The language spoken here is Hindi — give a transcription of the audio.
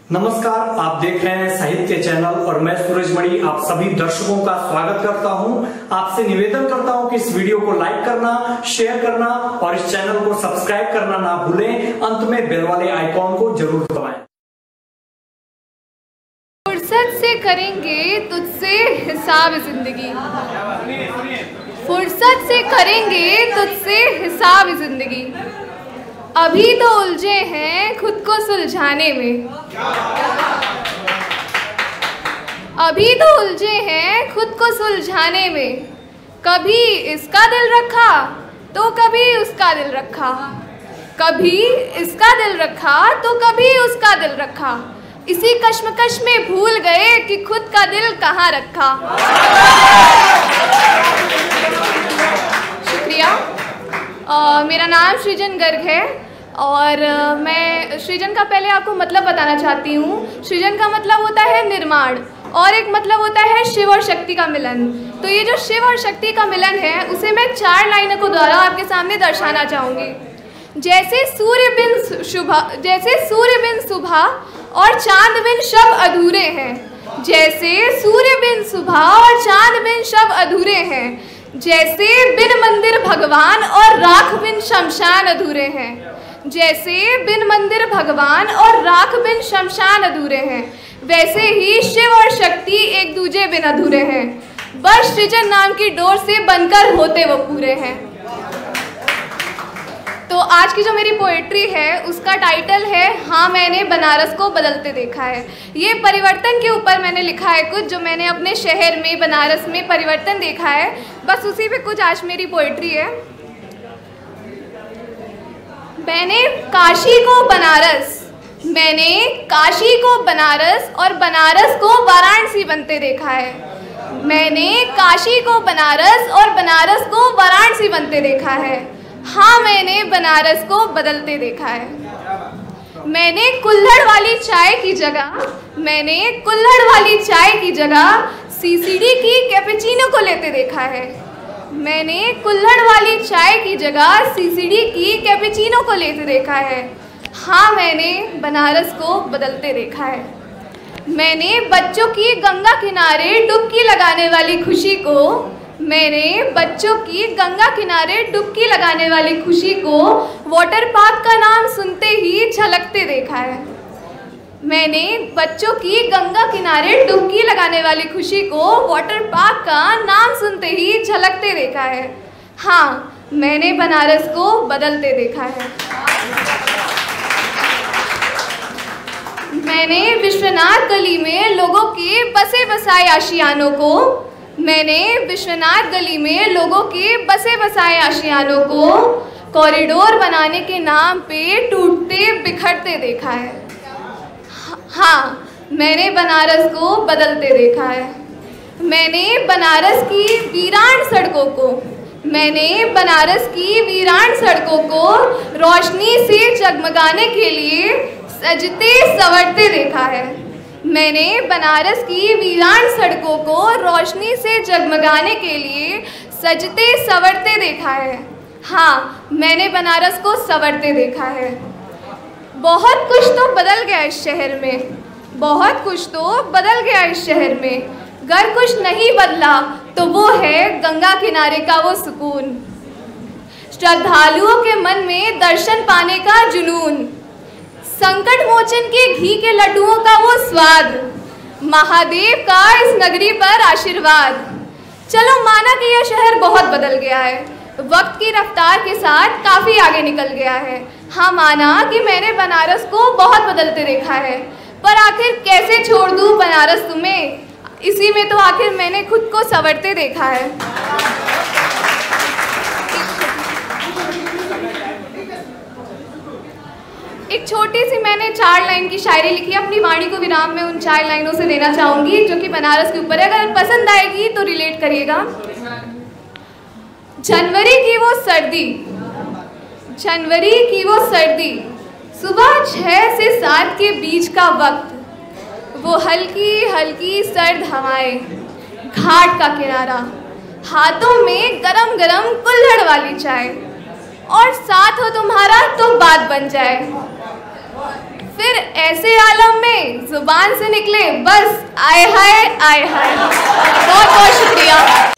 नमस्कार, आप देख रहे हैं साहित्य चैनल और मैं सूरज मणि आप सभी दर्शकों का स्वागत करता हूं। आपसे निवेदन करता हूं कि इस वीडियो को लाइक करना, शेयर करना और इस चैनल को सब्सक्राइब करना ना भूलें। अंत में बेल वाले आइकॉन को जरूर दबाएं। फुर्सत से करेंगे तुझसे हिसाब जिंदगी, फुर्सत से करेंगे तुझसे हिसाब जिंदगी। अभी तो उलझे हैं खुद को सुलझाने में, अभी तो उलझे हैं खुद को सुलझाने में। कभी इसका दिल रखा तो कभी उसका दिल रखा, कभी इसका दिल रखा तो कभी उसका दिल रखा। इसी कश्मकश में भूल गए कि खुद का दिल कहाँ रखा। शुक्रिया। मेरा नाम सृजन गर्ग है और मैं सृजन का पहले आपको मतलब बताना चाहती हूँ। सृजन का मतलब होता है निर्माण और एक मतलब होता है शिव और शक्ति का मिलन। तो ये जो शिव और शक्ति का मिलन है उसे मैं 4 लाइनों को द्वारा आपके सामने दर्शाना चाहूँगी। जैसे सूर्य बिन सुबह और चांद बिन शब अधूरे हैं, जैसे सूर्य बिन सुबह और चांद बिन शब अधूरे हैं, जैसे बिन मंदिर भगवान और राख बिन शमशान अधूरे हैं, जैसे बिन मंदिर भगवान और राख बिन शमशान अधूरे हैं, वैसे ही शिव और शक्ति एक दूजे बिन अधूरे हैं। बस सृजन नाम की डोर से बनकर होते वो पूरे हैं। तो आज की जो मेरी पोएट्री है उसका टाइटल है हाँ मैंने बनारस को बदलते देखा है। ये परिवर्तन के ऊपर मैंने लिखा है कुछ जो मैंने अपने शहर में बनारस में परिवर्तन देखा है, बस उसी पे कुछ आज मेरी पोएट्री है। मैंने काशी को बनारस और बनारस को वाराणसी बनते देखा है। मैंने काशी को बनारस और बनारस को वाराणसी बनते देखा है। हाँ मैंने बनारस को बदलते देखा है। मैंने कुल्हड़ वाली चाय की जगह सीसीडी की कैपेचिनो को लेते देखा है। मैंने कुल्हड़ वाली चाय की जगह सीसीडी की कैपेचिनो को लेते देखा है। हाँ मैंने बनारस को बदलते देखा है। मैंने बच्चों की गंगा किनारे डुबकी लगाने वाली खुशी को वाटर पार्क का नाम सुनते ही झलकते देखा है। मैंने बच्चों की गंगा किनारे डुबकी लगाने वाली खुशी को वाटर पार्क का नाम सुनते ही झलकते देखा है। हाँ मैंने बनारस को बदलते देखा है। मैंने विश्वनाथ गली में लोगों के बसे बसाए आशियानों को कॉरिडोर बनाने के नाम पे टूटते बिखरते देखा है। हाँ मैंने बनारस को बदलते देखा है। मैंने बनारस की वीरान सड़कों को रोशनी से जगमगाने के लिए सजते संवरते देखा है। मैंने बनारस की वीरान सड़कों को रोशनी से जगमगाने के लिए सजते संवरते देखा है। हाँ मैंने बनारस को संवरते देखा है। बहुत कुछ तो बदल गया इस शहर में, अगर कुछ नहीं बदला तो वो है गंगा किनारे का वो सुकून, श्रद्धालुओं के मन में दर्शन पाने का जुनून, संकट मोचन के घी के लड्डुओं का वो स्वाद, महादेव का इस नगरी पर आशीर्वाद। चलो माना कि यह शहर बहुत बदल गया है, वक्त की रफ्तार के साथ काफ़ी आगे निकल गया है। हाँ माना कि मैंने बनारस को बहुत बदलते देखा है, पर आखिर कैसे छोड़ दूँ बनारस तुम्हें, इसी में तो आखिर मैंने खुद को संवरते देखा है। एक छोटी सी मैंने 4 लाइन की शायरी लिखी है। अपनी वाणी को विराम में उन 4 लाइनों से देना चाहूँगी जो कि बनारस के ऊपर है। अगर पसंद आएगी तो रिलेट करिएगा। जनवरी की वो सर्दी, सुबह 6 से 7 के बीच का वक्त, वो हल्की हल्की सर्द हवाएं, घाट का किनारा, हाथों में गरम गरम कुल्हड़ वाली चाय और साथ हो तुम्हारा तो बात बन जाए। फिर ऐसे आलम में जुबान से निकले बस आए हाय आए हाय। बहुत बहुत शुक्रिया।